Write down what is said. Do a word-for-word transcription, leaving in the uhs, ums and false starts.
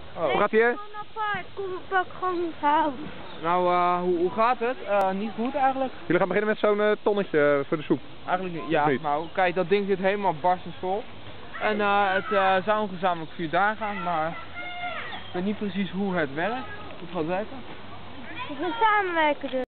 Oh. Hoe gaat ie? Gewoon apart, kom pak gewoon niet houden. Nou, uh, hoe, hoe gaat het? Uh, niet goed eigenlijk. Jullie gaan beginnen met zo'n uh, tonnetje voor de soep? Eigenlijk niet. Ja, niet? nou kijk, dat ding zit helemaal barstensvol. En uh, het uh, zou een gezamenlijk vuur daar gaan, maar ik weet niet precies hoe het werkt. Hoe het gaat werken. We gaan samenwerken dus.